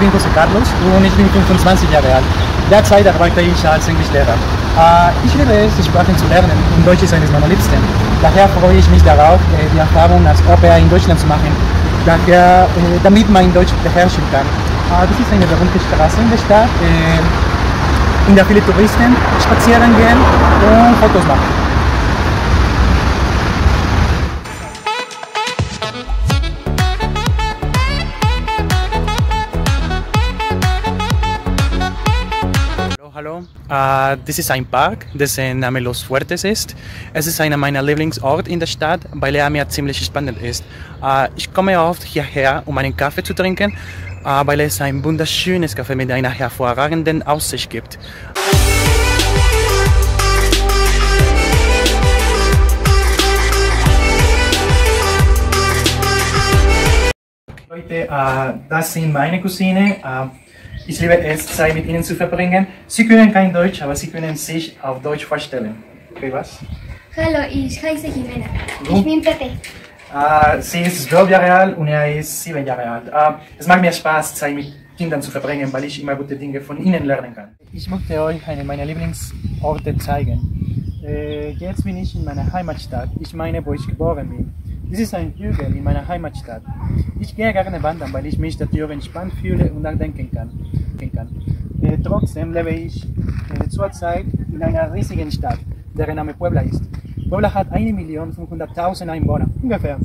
bin José Carlos und ich bin 25 Jahre alt. Derzeit arbeite ich als Englischlehrer. Ich liebe es, Sprachen zu lernen und Deutsch ist eines meiner Liebsten. Daher freue ich mich darauf, die Erfahrung als Au-pair in Deutschland zu machen, damit man Deutsch beherrschen kann. Das ist eine berühmte Straße in der Stadt, in der viele Touristen spazieren gehen und Fotos machen. Hallo, das ist ein Park, dessen Name Los Fuertes ist. Es ist einer meiner Lieblingsorte in der Stadt, weil er mir ziemlich spannend ist. Ich komme oft hierher, um einen Kaffee zu trinken, weil es ein wunderschönes Café mit einer hervorragenden Aussicht gibt. Leute, das sind meine Cousine. Ich liebe es, Zeit mit ihnen zu verbringen. Sie können kein Deutsch, aber sie können sich auf Deutsch vorstellen. Okay, was? Hallo, ich heiße Jimena. Ich bin Pepe. Sie ist 12 Jahre alt und er ist 7 Jahre alt. Es macht mir Spaß, Zeit mit Kindern zu verbringen, weil ich immer gute Dinge von ihnen lernen kann. Ich möchte euch einen meiner Lieblingsorte zeigen. Jetzt bin ich in meiner Heimatstadt. Ich meine, wo ich geboren bin. Dies ist ein Hügel in meiner Heimatstadt. Ich gehe gerne wandern, weil ich mich dadurch entspannt fühle und nachdenken kann. Trotzdem lebe ich zurzeit in einer riesigen Stadt, deren Name Puebla ist. Puebla hat 1.500.000 Einwohner, ungefähr.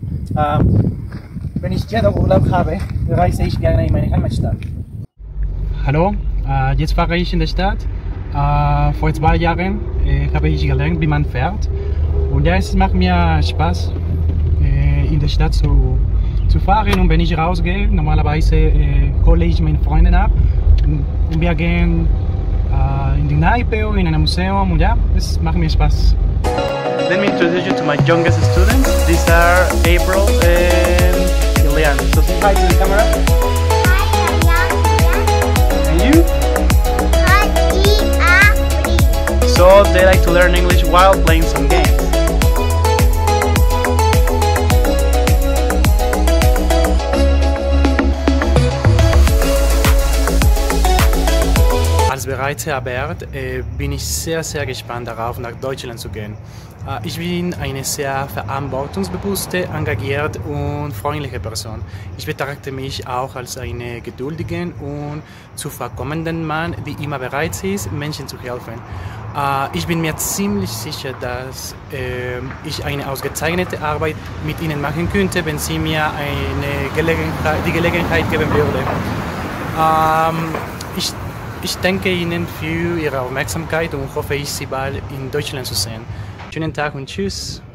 Wenn ich jeden Urlaub habe, reise ich gerne in meine Heimatstadt. Hallo, jetzt fahre ich in der Stadt. Vor 2 Jahren habe ich gelernt, wie man fährt. Und ja, es macht mir Spaß, in der Stadt zu fahren. Und wenn ich rausgehe, normalerweise hole ich meine Freunde ab und wir gehen in die Kneipe oder in ein Museum. Und ja, es macht mir Spaß. Let me introduce you to my youngest students. These are April and Ilian. So say hi to the camera. Hi, Ilian. And you? Hi, April. So they like to learn English while playing some games. Als bereits erwähnt, bin ich sehr gespannt darauf, nach Deutschland zu gehen. Ich bin eine sehr verantwortungsbewusste, engagierte und freundliche Person. Ich betrachte mich auch als einen geduldigen und zuvorkommenden Mann, der immer bereit ist, Menschen zu helfen. Ich bin mir ziemlich sicher, dass ich eine ausgezeichnete Arbeit mit Ihnen machen könnte, wenn Sie mir die Gelegenheit geben würden. Ich danke Ihnen für Ihre Aufmerksamkeit und hoffe, Sie bald in Deutschland zu sehen. Schönen Tag und tschüss.